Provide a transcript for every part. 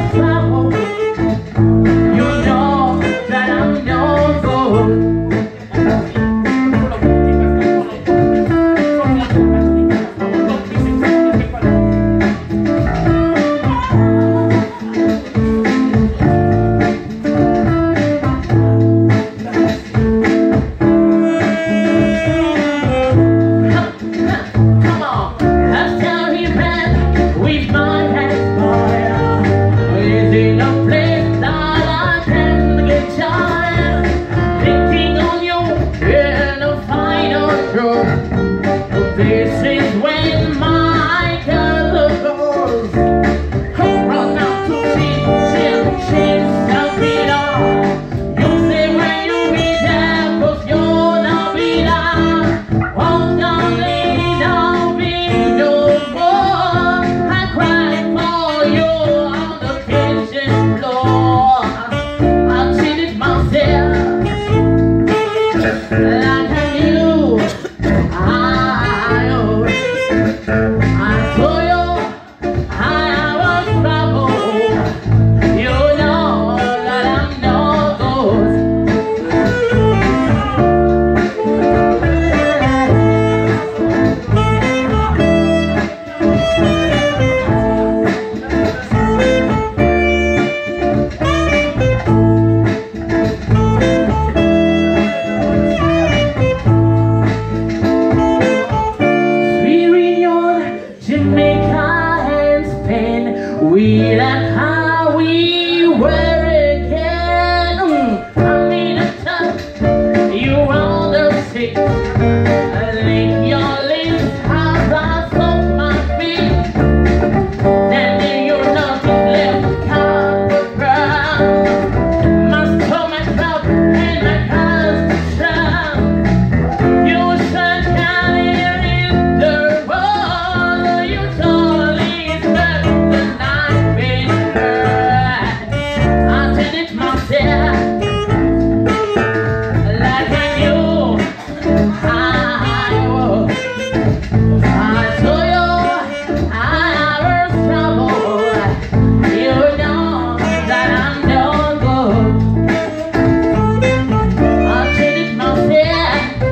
We like how we were again. I mean a touch, you on the sick. Lick your lips as I soak my feet. Then you're nothing left, can't ground. My stomach felt and my hands shut. You should carry in the world. You told me the night been hurt. I did it myself. Like I knew I was. I told you I was trouble. You know that I'm no good. I did it myself.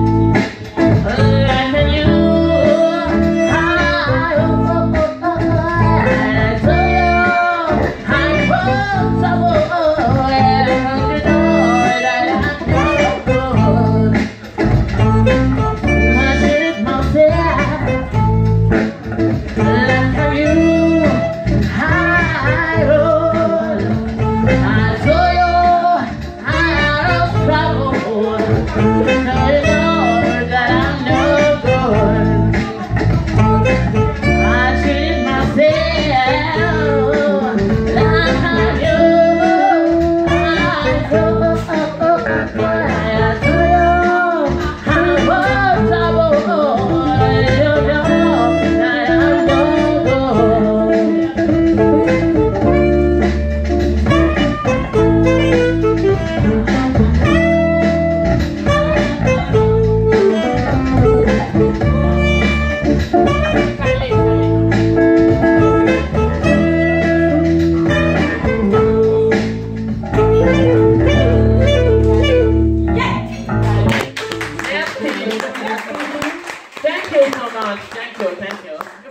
Like I knew I was. I told you I was trouble. And you know that I'm no good. I did it myself. Like I knew I was. I told you I was trouble. Now you know that I'm no good. I treated myself like I knew I was. I told you I was trouble. You know that I'm no good. Thank you so much. Thank you.